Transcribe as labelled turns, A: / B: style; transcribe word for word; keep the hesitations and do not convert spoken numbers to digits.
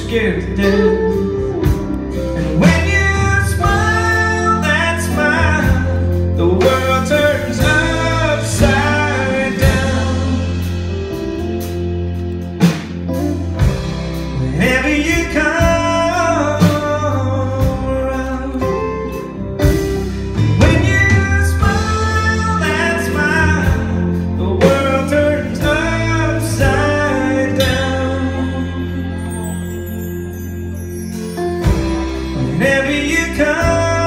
A: scared to death. And when you smile, that smile, the world turns upside down. Whenever you come around, when you smile, that smile, the world turns upside down. Whenever you come